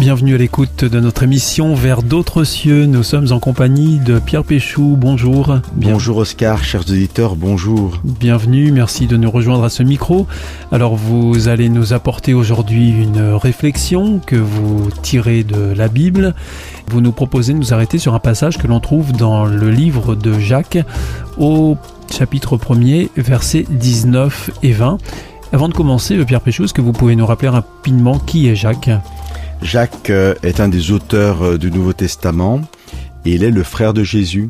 Bienvenue à l'écoute de notre émission Vers d'autres cieux. Nous sommes en compagnie de Pierre Péchou. Bonjour. Bonjour Oscar, chers auditeurs, bonjour. Bienvenue, merci de nous rejoindre à ce micro. Alors vous allez nous apporter aujourd'hui une réflexion que vous tirez de la Bible. Vous nous proposez de nous arrêter sur un passage que l'on trouve dans le livre de Jacques au chapitre 1er, versets 19 et 20. Avant de commencer, Pierre Péchou, est-ce que vous pouvez nous rappeler rapidement qui est Jacques ? Jacques est un des auteurs du Nouveau Testament et il est le frère de Jésus.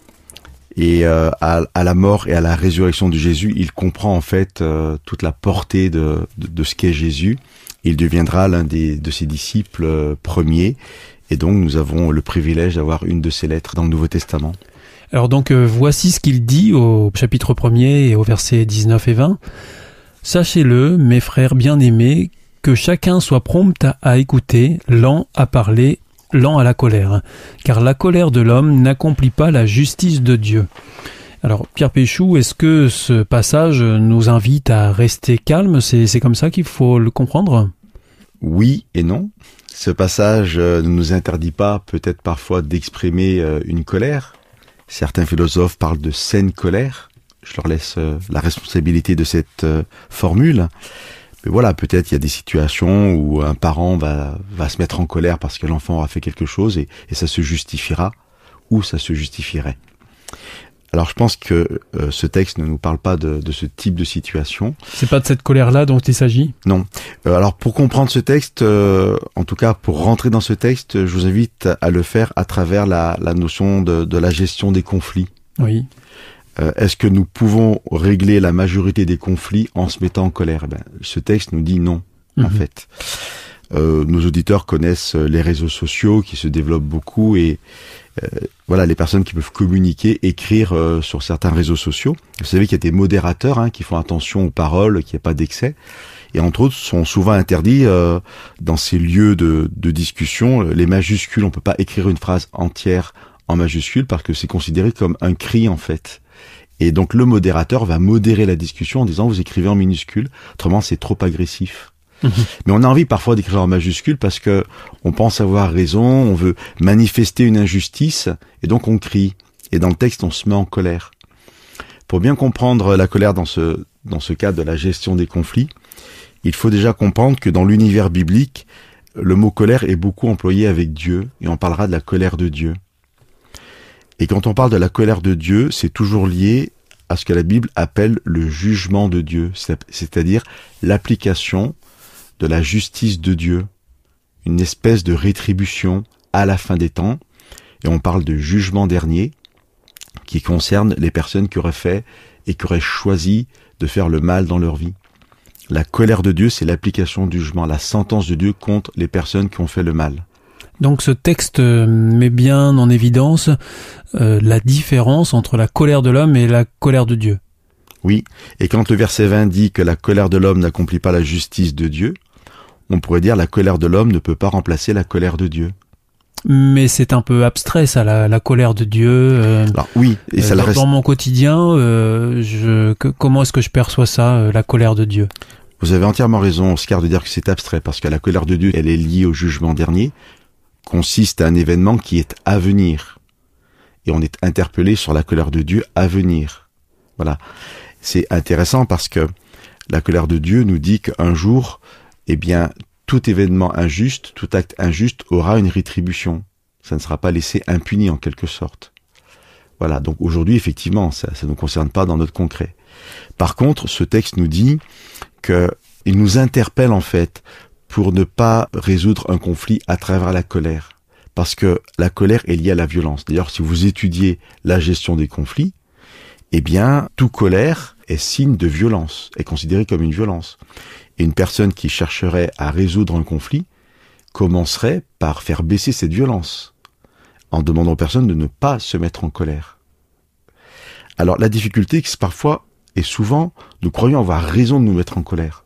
Et à la mort et à la résurrection de Jésus, il comprend en fait toute la portée de ce qu'est Jésus. Il deviendra l'un de ses disciples premiers. Et donc nous avons le privilège d'avoir une de ses lettres dans le Nouveau Testament. Alors donc voici ce qu'il dit au chapitre 1er et au verset 19 et 20. « Sachez-le, mes frères bien-aimés, que chacun soit prompt à écouter, lent à parler, lent à la colère, car la colère de l'homme n'accomplit pas la justice de Dieu. » Alors Pierre Péchou, est-ce que ce passage nous invite à rester calme ? C'est comme ça qu'il faut le comprendre ? Oui et non. Ce passage ne nous interdit pas peut-être parfois d'exprimer une colère. Certains philosophes parlent de saine colère. Je leur laisse la responsabilité de cette formule. Mais voilà, peut-être il y a des situations où un parent va se mettre en colère parce que l'enfant aura fait quelque chose et ça se justifiera ou ça se justifierait. Alors je pense que ce texte ne nous parle pas de ce type de situation. C'est pas de cette colère-là dont il s'agit ? Non. Alors pour comprendre ce texte, en tout cas pour rentrer dans ce texte, je vous invite à le faire à travers la notion de la gestion des conflits. Oui. Est-ce que nous pouvons régler la majorité des conflits en se mettant en colère ? Ce texte nous dit non, en fait. Nos auditeurs connaissent les réseaux sociaux qui se développent beaucoup et voilà les personnes qui peuvent communiquer, écrire sur certains réseaux sociaux. Vous savez qu'il y a des modérateurs qui font attention aux paroles, qu'il n'y ait pas d'excès. Et entre autres, sont souvent interdits dans ces lieux de discussion les majuscules. On peut pas écrire une phrase entière en majuscules parce que c'est considéré comme un cri en fait. Et donc le modérateur va modérer la discussion en disant vous écrivez en minuscules, autrement c'est trop agressif. Mais on a envie parfois d'écrire en majuscules parce que on pense avoir raison, on veut manifester une injustice et donc on crie. Et dans le texte on se met en colère. Pour bien comprendre la colère dans ce cadre de la gestion des conflits, il faut déjà comprendre que dans l'univers biblique, le mot colère est beaucoup employé avec Dieu et on parlera de la colère de Dieu. Et quand on parle de la colère de Dieu, c'est toujours lié à ce que la Bible appelle le jugement de Dieu, c'est-à-dire l'application de la justice de Dieu, une espèce de rétribution à la fin des temps. Et on parle de jugement dernier qui concerne les personnes qui auraient fait et qui auraient choisi de faire le mal dans leur vie. La colère de Dieu, c'est l'application du jugement, la sentence de Dieu contre les personnes qui ont fait le mal. Donc ce texte met bien en évidence la différence entre la colère de l'homme et la colère de Dieu. Oui, et quand le verset 20 dit que la colère de l'homme n'accomplit pas la justice de Dieu, on pourrait dire la colère de l'homme ne peut pas remplacer la colère de Dieu. Mais c'est un peu abstrait ça, la colère de Dieu. Alors, oui, et ça reste... Dans mon quotidien, comment est-ce que je perçois ça, la colère de Dieu ? Vous avez entièrement raison, Oscar, de dire que c'est abstrait, parce que la colère de Dieu, elle est liée au jugement dernier, consiste à un événement qui est à venir. Et on est interpellé sur la colère de Dieu à venir. Voilà. C'est intéressant parce que la colère de Dieu nous dit qu'un jour, eh bien, tout événement injuste, tout acte injuste aura une rétribution. Ça ne sera pas laissé impuni en quelque sorte. Voilà. Donc aujourd'hui, effectivement, ça ne nous concerne pas dans notre concret. Par contre, ce texte nous dit qu'il nous interpelle en fait pour ne pas résoudre un conflit à travers la colère. Parce que la colère est liée à la violence. D'ailleurs, si vous étudiez la gestion des conflits, eh bien, toute colère est signe de violence, est considérée comme une violence. Et une personne qui chercherait à résoudre un conflit commencerait par faire baisser cette violence, en demandant aux personnes de ne pas se mettre en colère. Alors, la difficulté, c'est parfois et souvent, nous croyons avoir raison de nous mettre en colère.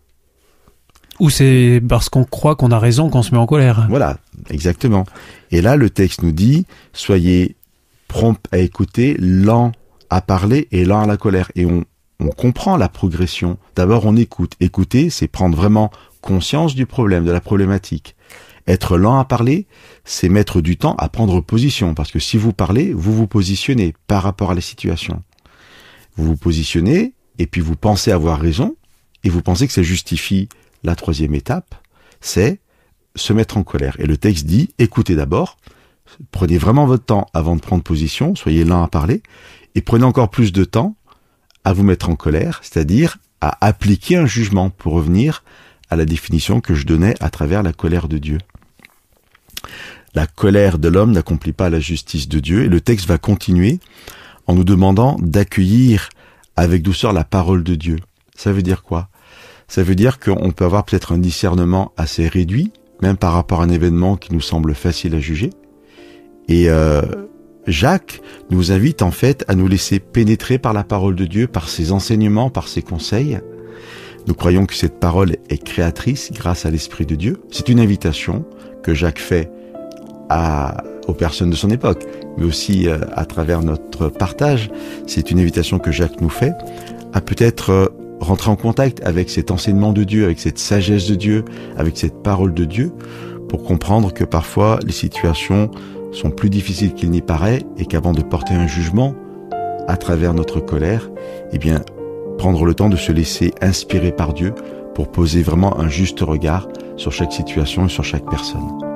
Ou c'est parce qu'on croit qu'on a raison qu'on se met en colère. Voilà, exactement. Et là, le texte nous dit, soyez prompt à écouter, lent à parler et lent à la colère. Et on comprend la progression. D'abord, on écoute. Écouter, c'est prendre vraiment conscience du problème, de la problématique. Être lent à parler, c'est mettre du temps à prendre position, parce que si vous parlez, vous vous positionnez par rapport à la situation. Vous vous positionnez, et puis vous pensez avoir raison, et vous pensez que ça justifie la troisième étape, c'est se mettre en colère. Et le texte dit, écoutez d'abord, prenez vraiment votre temps avant de prendre position, soyez lent à parler, et prenez encore plus de temps à vous mettre en colère, c'est-à-dire à appliquer un jugement, pour revenir à la définition que je donnais à travers la colère de Dieu. La colère de l'homme n'accomplit pas la justice de Dieu, et le texte va continuer en nous demandant d'accueillir avec douceur la parole de Dieu. Ça veut dire quoi? Ça veut dire qu'on peut avoir peut-être un discernement assez réduit, même par rapport à un événement qui nous semble facile à juger. Et Jacques nous invite en fait à nous laisser pénétrer par la parole de Dieu, par ses enseignements, par ses conseils. Nous croyons que cette parole est créatrice grâce à l'Esprit de Dieu. C'est une invitation que Jacques fait aux personnes de son époque, mais aussi à travers notre partage. C'est une invitation que Jacques nous fait à peut-être rentrer en contact avec cet enseignement de Dieu, avec cette sagesse de Dieu, avec cette parole de Dieu, pour comprendre que parfois les situations sont plus difficiles qu'il n'y paraît, et qu'avant de porter un jugement à travers notre colère, eh bien, prendre le temps de se laisser inspirer par Dieu pour poser vraiment un juste regard sur chaque situation et sur chaque personne.